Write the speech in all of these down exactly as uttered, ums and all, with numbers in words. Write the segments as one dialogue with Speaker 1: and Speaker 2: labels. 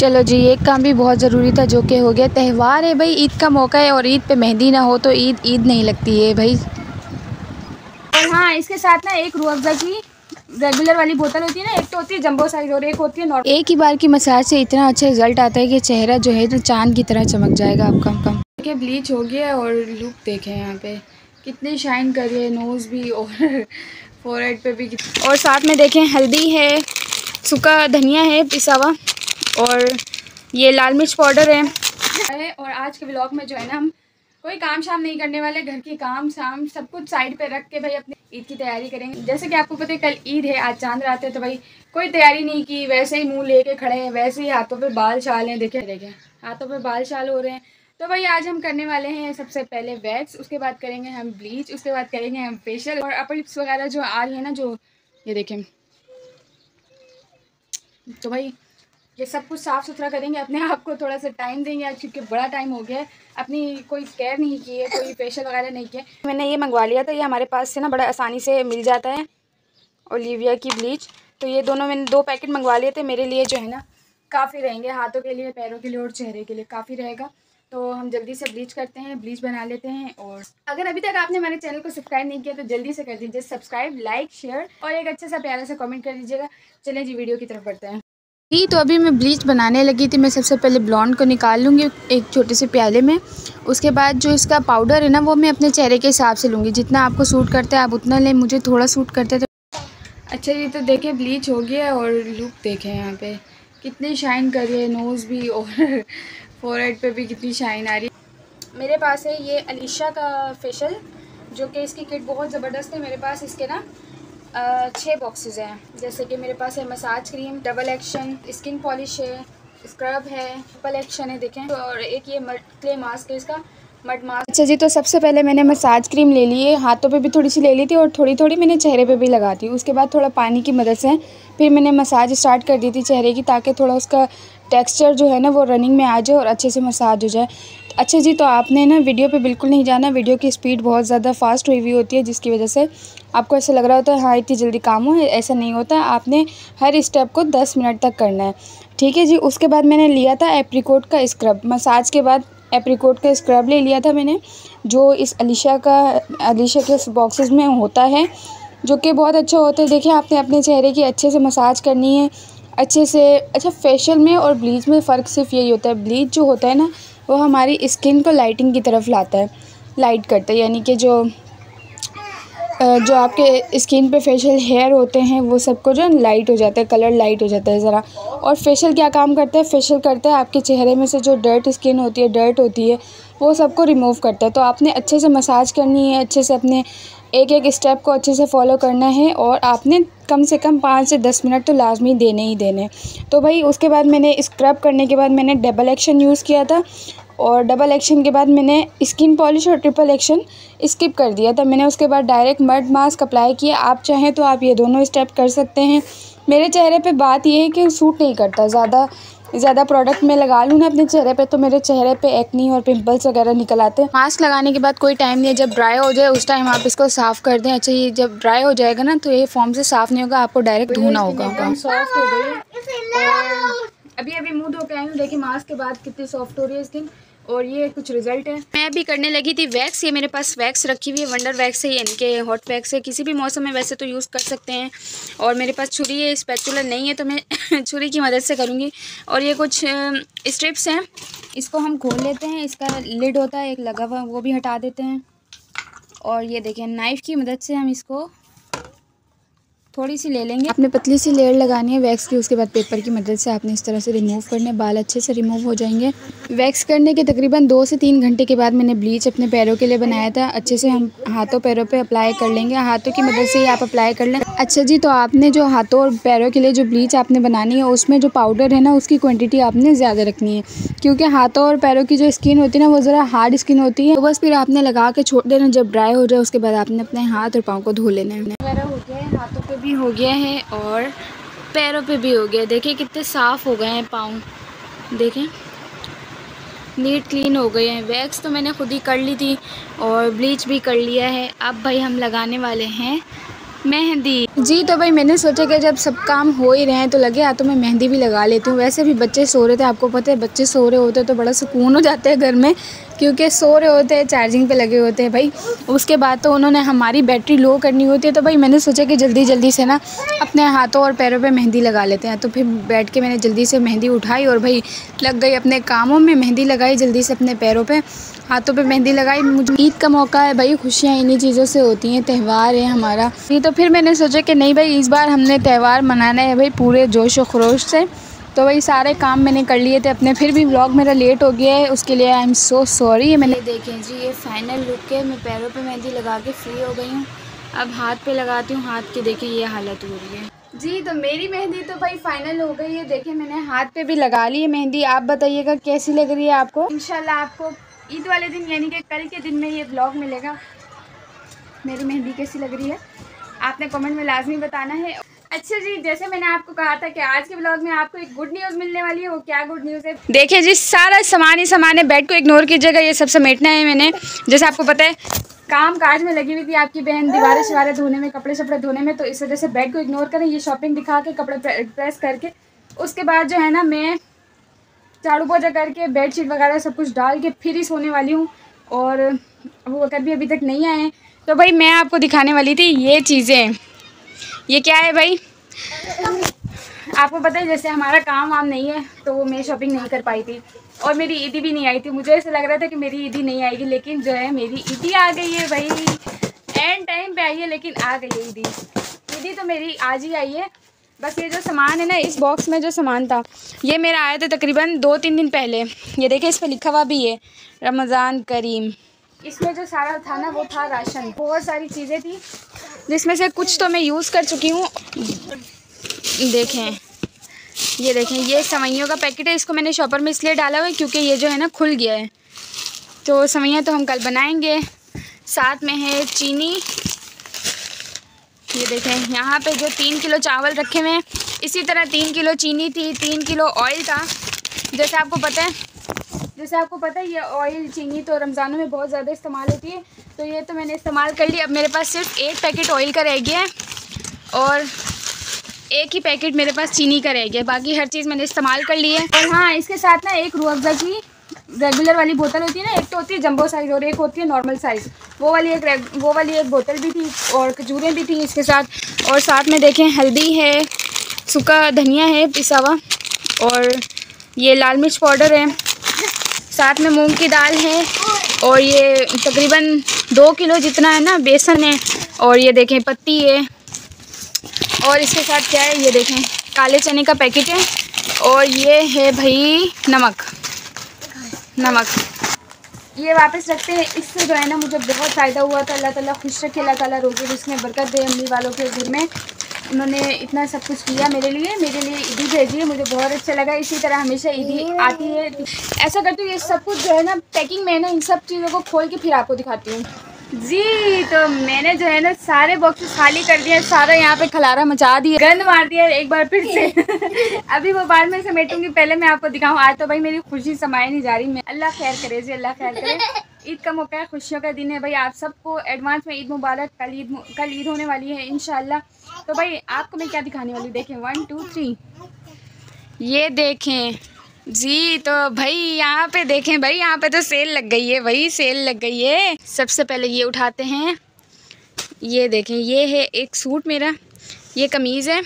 Speaker 1: चलो जी, एक काम भी बहुत ज़रूरी था जो कि हो गया। त्यौहार है भाई, ईद का मौका है और ईद पे मेहंदी ना हो तो ईद ईद नहीं लगती है भाई। और हाँ, इसके साथ ना एक रूह अफ़ज़ा की रेगुलर वाली बोतल होती है ना, एक तो होती है जंबो साइज़ और एक होती है नॉर्मल। एक ही बार की मसाज से इतना अच्छा रिज़ल्ट आता है कि चेहरा जो है तो चाँद की तरह चमक जाएगा आपका। कम देखिए, ब्लीच हो गया और लुक देखें यहाँ पे कितनी शाइन कर रही है, नोज़ भी और फोरहेड पे भी। और साथ में देखें हल्दी है, सूखा धनिया है पिसा हुआ, और ये लाल मिर्च पाउडर है। और आज के व्लॉग में जो है ना, हम कोई काम शाम नहीं करने वाले, घर के काम शाम सब कुछ साइड पे रख के भाई अपनी ईद की तैयारी करेंगे। जैसे कि आपको पता है कल ईद है, आज चांद रात है, तो भाई कोई तैयारी नहीं की, वैसे ही मुंह लेके खड़े हैं, वैसे ही हाथों पे बाल शाल हैं। देखे देखे हाथों पे बाल शाल हो रहे हैं। तो भाई आज हम करने वाले हैं सबसे पहले वैक्स, उसके बाद करेंगे हम ब्लीच, उसके बाद करेंगे हम फेशियल और अपर लिप्स वगैरह जो आ रही है ना, जो ये देखें। तो भाई ये सब कुछ साफ़ सुथरा करेंगे, अपने आप को थोड़ा सा टाइम देंगे आज, क्योंकि बड़ा टाइम हो गया है, अपनी कोई केयर नहीं की है, कोई फेशियल वगैरह नहीं किया। मैंने ये मंगवा लिया था, ये हमारे पास से ना बड़ा आसानी से मिल जाता है, ओलिविया की ब्लीच। तो ये दोनों मैंने दो पैकेट मंगवा लिए थे, मेरे लिए जो है ना काफ़ी रहेंगे, हाथों के लिए, पैरों के लिए और चेहरे के लिए काफ़ी रहेगा। तो हम जल्दी से ब्लीच करते हैं, ब्लीच बना लेते हैं। और अगर अभी तक आपने हमारे चैनल को सब्सक्राइब नहीं किया तो जल्दी से कर दीजिए सब्सक्राइब, लाइक, शेयर और एक अच्छा सा प्यारा सा कमेंट कर दीजिएगा। चलें जी, वीडियो की तरफ बढ़ते हैं। जी, तो अभी मैं ब्लीच बनाने लगी थी। मैं सबसे पहले ब्लॉन्ड को निकाल लूँगी एक छोटे से प्याले में। उसके बाद जो इसका पाउडर है ना, वो मैं अपने चेहरे के हिसाब से लूँगी, जितना आपको सूट करता है आप उतना लें। मुझे थोड़ा सूट करता है तो अच्छा जी। तो देखें ब्लीच हो गया और लुक देखें यहाँ पे कितनी शाइन कर रही है, नोज़ भी और फोरहेड पे भी कितनी शाइन आ रही है। मेरे पास है ये अलीशा का फेशियल, जो कि इसकी किट बहुत ज़बरदस्त है। मेरे पास इसके ना छः बॉक्सेस हैं। जैसे कि मेरे पास है massage cream, double action, skin polish है, स्क्रब है, ट्रिपल एक्शन है देखें, और एक ये मड क्ले मास्क है, इसका मड मास्क। अच्छा जी, तो सबसे पहले मैंने मसाज क्रीम ले ली है, हाथों पे भी थोड़ी सी ले ली थी और थोड़ी थोड़ी मैंने चेहरे पे भी लगा दी। उसके बाद थोड़ा पानी की मदद से फिर मैंने मसाज स्टार्ट कर दी थी चेहरे की, ताकि थोड़ा उसका टेक्सचर जो है ना वो रनिंग में आ जाए और अच्छे से मसाज हो जाए। अच्छा जी, तो आपने ना वीडियो पे बिल्कुल नहीं जाना, वीडियो की स्पीड बहुत ज़्यादा फास्ट हुई हुई होती है, जिसकी वजह से आपको ऐसा लग रहा होता है हाँ इतनी जल्दी काम हो, ऐसा नहीं होता। आपने हर स्टेप को दस मिनट तक करना है, ठीक है जी। उसके बाद मैंने लिया था एप्रिकॉट का स्क्रब, मसाज के बाद एप्रिकॉट का स्क्रब ले लिया था मैंने, जो इस अलीशा का अलीशा के बॉक्सेस में होता है, जो कि बहुत अच्छा होता है। देखिए, आपने अपने चेहरे की अच्छे से मसाज करनी है अच्छे से। अच्छा, फेशियल में और ब्लीच में फ़र्क सिर्फ यही होता है, ब्लीच जो होता है ना वो हमारी स्किन को लाइटिंग की तरफ लाता है, लाइट करता है, यानी कि जो जो आपके स्किन पे फेशियल हेयर होते हैं वो सबको जो लाइट हो जाता है, कलर लाइट हो जाता है ज़रा। और फेशियल क्या काम करता है, फेशियल करता है आपके चेहरे में से जो डर्ट स्किन होती है, डर्ट होती है, वो सबको रिमूव करता है। तो आपने अच्छे से मसाज करनी है, अच्छे से अपने एक एक स्टेप को अच्छे से फॉलो करना है, और आपने कम से कम पाँच से दस मिनट तो लाजमी देने ही देने। तो भाई उसके बाद मैंने स्क्रब करने के बाद मैंने डबल एक्शन यूज़ किया था, और डबल एक्शन के बाद मैंने स्किन पॉलिश और ट्रिपल एक्शन स्किप कर दिया था। मैंने उसके बाद डायरेक्ट मड मास्क अप्लाई किया। आप चाहें तो आप ये दोनों स्टेप कर सकते हैं। मेरे चेहरे पे बात ये है कि सूट नहीं करता, ज़्यादा ज़्यादा प्रोडक्ट मैं लगा लूँ ना अपने चेहरे पे तो मेरे चेहरे पे एक्नी और पिंपल्स वगैरह निकल आते हैं। मास्क लगाने के बाद कोई टाइम नहीं है, जब ड्राई हो जाए उस टाइम आप इसको साफ़ कर दें। अच्छा, ये जब ड्राई हो जाएगा ना तो ये फॉर्म से साफ़ नहीं होगा, आपको डायरेक्ट धोना होगा। सॉफ्ट हो गई, अभी अभी मुंह धो के आई हूँ, देखिए मास्क के बाद कितनी सॉफ्ट हो रही है स्किन। और ये कुछ रिजल्ट है। मैं भी करने लगी थी वैक्स, ये मेरे पास वैक्स रखी हुई है, वंडर वैक्स है, यानी कि हॉट वैक्स है, किसी भी मौसम में वैसे तो यूज़ कर सकते हैं। और मेरे पास छुरी है, स्पैचुला नहीं है, तो मैं छुरी की मदद से करूँगी। और ये कुछ स्ट्रिप्स हैं, इसको हम खोल लेते हैं, इसका लिड होता है एक लगा हुआ, वो भी हटा देते हैं। और ये देखें, नाइफ़ की मदद से हम इसको थोड़ी सी ले लेंगे। आपने पतली सी लेयर लगानी है वैक्स की, उसके बाद पेपर की मदद से आपने इस तरह से रिमूव करने, बाल अच्छे से रिमूव हो जाएंगे। वैक्स करने के तकरीबन दो से तीन घंटे के बाद मैंने ब्लीच अपने पैरों के लिए बनाया था। अच्छे से हम हाथों पैरों पे अप्लाई कर लेंगे, हाथों की मदद से ही आप अप्लाई कर लें। अच्छा जी, तो आपने जो हाथों और पैरों के लिए जो ब्लीच आपने बनानी है उसमें जो पाउडर है ना उसकी क्वान्टिटी आपने ज़्यादा रखनी है, क्योंकि हाथों और पैरों की जो स्किन होती है ना वो ज़रा हार्ड स्किन होती है। तो बस फिर आपने लगा के छोड़ देना, जब ड्राई हो जाए उसके बाद आपने अपने हाथ और पाँव को धो लेना है। हो गया है, हाथों पे भी हो गया है और पैरों पे भी हो गया। देखिए कितने साफ़ हो गए हैं पाँव, देखें नीट क्लीन हो गए हैं। वैक्स तो मैंने खुद ही कर ली थी और ब्लीच भी कर लिया है। अब भाई हम लगाने वाले हैं मेहंदी। जी तो भाई मैंने सोचा कि जब सब काम हो ही रहे हैं तो लगे हाथों में मेहंदी भी लगा लेती हूँ। वैसे भी बच्चे सो रहे थे, आपको पता है बच्चे सो रहे होते हैं तो बड़ा सुकून हो जाता है घर में, क्योंकि सो रहे होते हैं, चार्जिंग पे लगे होते हैं भाई। उसके बाद तो उन्होंने हमारी बैटरी लो करनी होती है, तो भाई मैंने सोचा कि जल्दी जल्दी से ना अपने हाथों और पैरों पर मेहंदी लगा लेते हैं। तो फिर बैठ के मैंने जल्दी से मेहंदी उठाई और भाई लग गई अपने कामों में। मेहंदी लगाई जल्दी से अपने पैरों पर, हाथों पे मेहंदी लगाई। मुझे ईद का मौका है भाई, खुशियाँ इन्हीं चीज़ों से होती हैं, त्यौहार है हमारा ये। तो फिर मैंने सोचा कि नहीं भाई इस बार हमने त्यौहार मनाना है भाई पूरे जोश व खरोश से। तो भाई सारे काम मैंने कर लिए थे अपने, फिर भी व्लॉग मेरा लेट हो गया है, उसके लिए आई एम सो सॉरी। मैंने देखें जी ये फाइनल लुक है, मैं पैरों पे मेहंदी लगा के फ्री हो गई हूँ। अब हाथ पे लगाती हूँ, हाथ की देखें ये हालत हो रही है जी। तो मेरी मेहंदी तो भाई फाइनल हो गई है, देखें मैंने हाथ पे भी लगा ली है मेहंदी। आप बताइएगा कैसी लग रही है आपको। इंशाल्लाह आपको ईद वाले दिन यानी कि कल के दिन में ये व्लॉग मिलेगा। मेरी मेहंदी कैसी लग रही है आपने कमेंट में लाजमी बताना है। अच्छा जी, जैसे मैंने आपको कहा था कि आज के व्लॉग में आपको एक गुड न्यूज़ मिलने वाली है, वो क्या गुड न्यूज़ है देखिए जी। सारा सामान ही सामान है, बेड को इग्नोर कीजिएगा, ये सब समेटना है मैंने। जैसे आपको पता है काम काज में लगी हुई थी आपकी बहन, दीवारें शिवारें धोने में, कपड़े शपड़े धोने में, तो इस वजह से बेड को इग्नोर करें। ये शॉपिंग दिखा के कपड़े प्रेस करके उसके बाद जो है ना मैं झाड़ू पोछा करके बेडशीट वगैरह सब कुछ डाल के फिर ही सोने वाली हूँ। और वो अगर भी अभी तक नहीं आए हैं तो भाई मैं आपको दिखाने वाली थी ये चीज़ें। ये क्या है भाई, आपको पता है जैसे हमारा काम वाम नहीं है तो मैं शॉपिंग नहीं कर पाई थी और मेरी ईदी भी नहीं आई थी। मुझे ऐसा लग रहा था कि मेरी ईदी नहीं आएगी, लेकिन जो है मेरी ईदी आ गई है भाई। एंड टाइम पे आई है लेकिन आ गई है ईदी। ईदी तो मेरी आज ही आई है। बस ये जो सामान है ना, इस बॉक्स में जो सामान था ये मेरा आया था तकरीबन दो तीन दिन पहले। ये देखिए इस पर लिखा हुआ भी है रमज़ान करीम। इसमें जो सारा था ना वो था राशन, बहुत सारी चीज़ें थी जिसमें से कुछ तो मैं यूज़ कर चुकी हूँ। देखें ये देखें ये सवैयों का पैकेट है, इसको मैंने शॉपर में इसलिए डाला हुआ है क्योंकि ये जो है ना खुल गया है, तो सवैयाँ तो हम कल बनाएंगे। साथ में है चीनी, ये देखें यहाँ पे जो तीन किलो चावल रखे हुए हैं, इसी तरह तीन किलो चीनी थी, तीन किलो ऑयल था। जैसे आपको पता है जैसे आपको पता है ये ऑयल चीनी तो रमज़ानों में बहुत ज़्यादा इस्तेमाल होती है, तो ये तो मैंने इस्तेमाल कर लिया। अब मेरे पास सिर्फ एक पैकेट ऑयल का रह गया है और एक ही पैकेट मेरे पास चीनी का रह गया, बाकी हर चीज़ मैंने इस्तेमाल कर ली है। और हाँ इसके साथ ना एक रूह अफ़ज़ा की रेगुलर वाली बोतल होती है ना, एक तो होती है जंबो साइज़ और एक होती है नॉर्मल साइज़, वो वाली एक वो वाली एक बोतल भी थी और खजूरें भी थी इसके साथ। और साथ में देखें हल्दी है, सूखा धनिया है पिसा हुआ, और ये लाल मिर्च पाउडर है, साथ में मूंग की दाल है, और ये तकरीबन दो किलो जितना है ना बेसन है, और ये देखें पत्ती है। और इसके साथ क्या है ये देखें काले चने का पैकेट है, और ये है भाई नमक नमक ये वापस रखते हैं। इससे जो है ना मुझे बहुत फ़ायदा हुआ था। अल्लाह ताला खुश रखे, अल्लाह ताला रोज़े जिसमें बरकत दे। अम्मी वालों के घर में उन्होंने इतना सब कुछ किया मेरे लिए मेरे लिए ईदी भेजी है, मुझे बहुत अच्छा लगा। इसी तरह हमेशा ईदी आती है। ऐसा करती हूँ ये सब कुछ जो है ना पैकिंग में है ना, इन सब चीज़ों को खोल के फिर आपको दिखाती हूँ जी। तो मैंने जो है ना सारे बॉक्सेस खाली कर दिए, सारा यहाँ पे खलारा मचा दिया, गंद मार दिया एक बार फिर से अभी वो बाद में समेटूंगी, पहले मैं आपको दिखाऊँ। आज तो भाई मेरी खुशी समाई नहीं जा रही। मैं अल्लाह खैर करे जी, अल्लाह खैर करे। ईद का मौका है, खुशियों का दिन है भाई। आप सबको एडवांस में ईद मुबारक। कल ईद कल ईद होने वाली है इंशाल्लाह। तो भाई आपको मैं क्या दिखाने वाली हूँ, देखें वन टू थ्री ये देखें जी। तो भाई यहाँ पे देखें भाई, यहाँ पे तो सेल लग गई है भाई, सेल लग गई है। सबसे पहले ये उठाते हैं, ये देखें ये है एक सूट मेरा, ये कमीज़ है,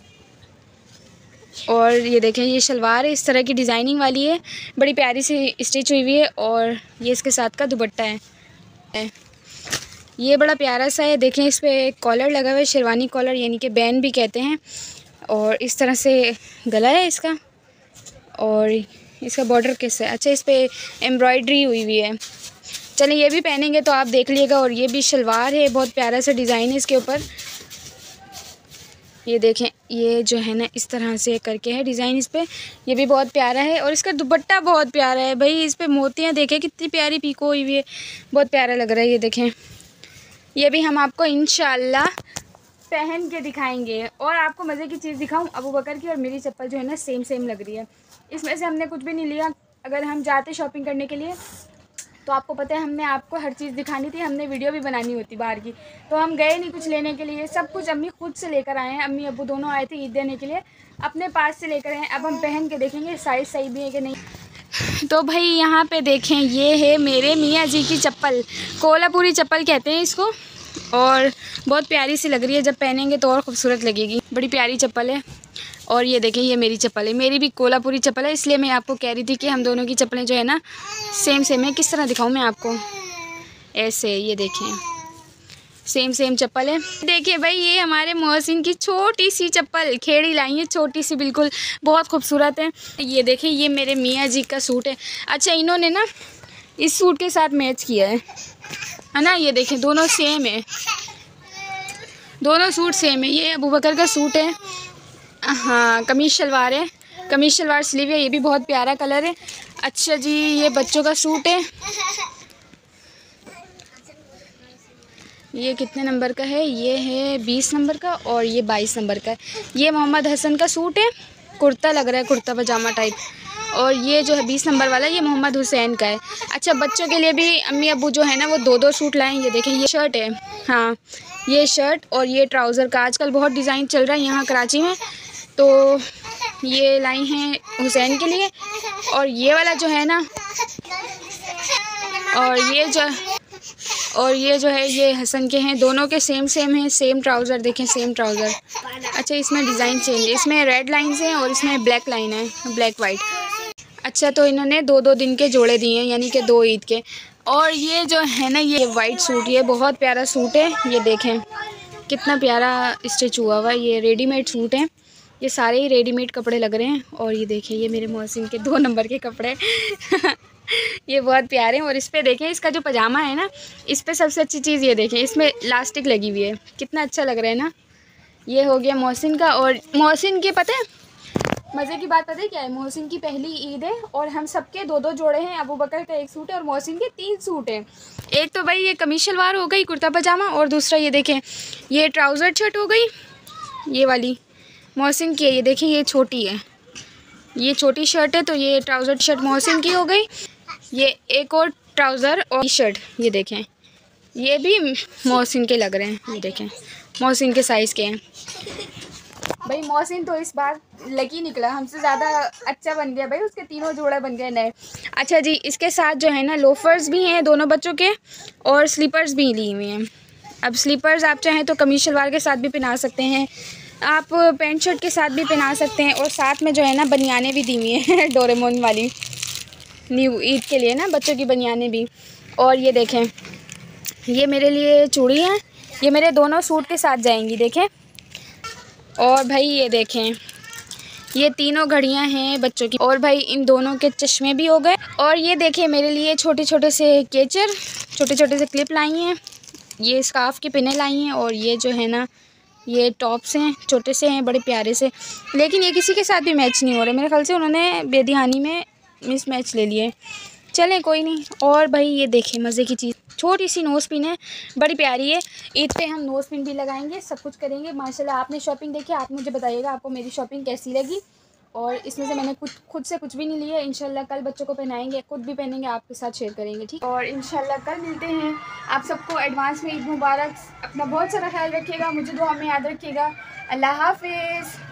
Speaker 1: और ये देखें ये शलवार है, इस तरह की डिज़ाइनिंग वाली है, बड़ी प्यारी सी स्टिच हुई हुई है, और ये इसके साथ का दुपट्टा है, ये बड़ा प्यारा सा है। देखें इस पर कॉलर लगा हुआ है, शेरवानी कॉलर यानी कि बैन भी कहते हैं, और इस तरह से गला है इसका, और इसका बॉर्डर कैसा है, अच्छा इस पर एम्ब्रॉयडरी हुई हुई है। चलिए ये भी पहनेंगे तो आप देख लीजिएगा। और ये भी शलवार है, बहुत प्यारा सा डिज़ाइन है इसके ऊपर, ये देखें ये जो है ना इस तरह से करके है डिज़ाइन इस पर, ये भी बहुत प्यारा है। और इसका दुपट्टा बहुत प्यारा है भाई, इस पर मोतियाँ देखें कितनी प्यारी पीको हुई हुई है, बहुत प्यारा लग रहा है। ये देखें ये भी हम आपको इंशाल्लाह पहन के दिखाएंगे। और आपको मज़े की चीज़ दिखाऊं, अबू बकर की और मेरी चप्पल जो है ना सेम सेम लग रही है। इसमें से हमने कुछ भी नहीं लिया। अगर हम जाते शॉपिंग करने के लिए तो आपको पता है हमने आपको हर चीज़ दिखानी थी, हमने वीडियो भी बनानी होती बाहर की, तो हम गए नहीं कुछ लेने के लिए। सब कुछ अम्मी खुद से लेकर आए हैं, अम्मी अब्बू दोनों आए थे ईद देने के लिए, अपने पास से लेकर आए। अब हम पहन के देखेंगे साइज़ सही भी है कि नहीं। तो भाई यहाँ पे देखें, ये है मेरे मियाँ जी की चप्पल, कोल्हापुरी चप्पल कहते हैं इसको, और बहुत प्यारी सी लग रही है, जब पहनेंगे तो और खूबसूरत लगेगी। बड़ी प्यारी चप्पल है। और ये देखें, ये मेरी चप्पल है, मेरी भी कोल्हापुरी चप्पल है, इसलिए मैं आपको कह रही थी कि हम दोनों की चप्पलें जो है ना सेम सेम है। किस तरह दिखाऊं मैं आपको, ऐसे, ये देखें सेम सेम चप्पल है। देखिए भाई, ये हमारे मोहसिन की छोटी सी चप्पल खेड़ी लाई है, छोटी सी, बिल्कुल बहुत खूबसूरत है। ये देखें, ये मेरे मियाँ जी का सूट है। अच्छा, इन्होंने ना इस सूट के साथ मैच किया है है ना। ये देखें, दोनों सेम है, दोनों सूट सेम है। ये अबू बकर का सूट है, हाँ, कमीज शलवार है, कमीज शलवार स्लीव है, ये भी बहुत प्यारा कलर है। अच्छा जी, ये बच्चों का सूट है, ये कितने नंबर का है, ये है बीस नंबर का, और ये बाईस नंबर का है। ये मोहम्मद हसन का सूट है, कुर्ता लग रहा है, कुर्ता पजामा टाइप। और ये जो है बीस नंबर वाला, ये मोहम्मद हुसैन का है। अच्छा, बच्चों के लिए भी अम्मी अब्बू जो है ना वो दो दो सूट लाएँ। ये देखें, ये शर्ट है, हाँ, ये शर्ट और ये ट्राउज़र का आजकल बहुत डिज़ाइन चल रहा है यहाँ कराची में, तो ये लाई हैं हुसैन के लिए। और ये वाला जो है ना, और ये जो और ये जो है ये हसन के हैं, दोनों के सेम सेम हैं, सेम ट्राउज़र, देखें सेम ट्राउज़र। अच्छा, इसमें डिज़ाइन चेंज है, इसमें रेड लाइन्स हैं और इसमें ब्लैक लाइन है, ब्लैक वाइट। अच्छा, तो इन्होंने दो दो दिन के जोड़े दिए हैं, यानी कि दो ईद के। और ये जो है ना, ये वाइट सूट, ये बहुत प्यारा सूट है, ये देखें कितना प्यारा स्टिच हुआ हुआ है। ये रेडीमेड सूट है, ये सारे ही रेडीमेड कपड़े लग रहे हैं। और ये देखें, ये मेरे मोहसिन के दो नंबर के कपड़े ये बहुत प्यारे हैं। और इस पर देखें, इसका जो पजामा है ना, इस पर सबसे अच्छी चीज़ ये देखें, इसमें इलास्टिक लगी हुई है, कितना अच्छा लग रहा है ना। ये हो गया मोहसिन का। और मोहसिन के पता है मज़े की बात पता है क्या है, मोहसिन की पहली ईद है और हम सबके दो दो जोड़े हैं। अबू बकर का एक सूट है और मोहसिन के तीन सूट हैं। एक तो भाई ये कमीज शलवार हो गई, कुर्ता पजामा, और दूसरा ये देखें ये ट्राउज़र शर्ट हो गई, ये वाली मोहसिन की है। ये देखें, ये छोटी है, ये छोटी शर्ट है, तो ये ट्राउज़र शर्ट मोहसिन की हो गई। ये एक और ट्राउज़र और शर्ट, ये देखें ये भी मोहसिन के लग रहे हैं, ये देखें मोहसिन के साइज़ के हैं। भाई मोहसिन तो इस बार लकी निकला, हमसे ज़्यादा अच्छा बन गया भाई, उसके तीनों जोड़े बन गए नए। अच्छा जी, इसके साथ जो है ना लोफर्स भी हैं दोनों बच्चों के, और स्लीपर्स भी ली हुई हैं। अब स्लीपर्स आप चाहें तो कमीज शलवार के साथ भी पहना सकते हैं, आप पैंट शर्ट के साथ भी पहना सकते हैं, और साथ में जो है ना बनियानें भी दी हुई हैं डोरेमोन वाली, न्यू ईद के लिए ना बच्चों की बनियानें भी। और ये देखें, ये मेरे लिए चूड़ी हैं, ये मेरे दोनों सूट के साथ जाएंगी, देखें। और भाई ये देखें, ये तीनों घड़ियां हैं बच्चों की। और भाई इन दोनों के चश्मे भी हो गए। और ये देखें, मेरे लिए छोटे छोटे से केचर, छोटे छोटे से क्लिप लाई हैं, ये स्कार्फ की पिनें लाई हैं। और ये जो है ना ये टॉप्स हैं, छोटे से हैं, बड़े प्यारे से, लेकिन ये किसी के साथ भी मैच नहीं हो रहे, मेरे ख्याल से उन्होंने बेदिहानी में मिस मैच ले लिए। चलें कोई नहीं। और भाई ये देखें मज़े की चीज़, छोटी सी नोज़ पिन है, बड़ी प्यारी है। ईद पे हम नोज़ पिन भी लगाएंगे, सब कुछ करेंगे माशाल्लाह। आपने शॉपिंग देखी, आप मुझे बताइएगा आपको मेरी शॉपिंग कैसी लगी। और इसमें से मैंने कुछ खुद से कुछ भी नहीं लिया, इंशाल्लाह कल बच्चों को पहनाएंगे, खुद भी पहनेंगे, आपके साथ शेयर करेंगे, ठीक। और इंशाल्लाह कल मिलते हैं। आप सबको एडवांस में ईद मुबारक। अपना बहुत सारा ख्याल रखिएगा, मुझे दुआ में याद रखिएगा। अल्लाह हाफिज़।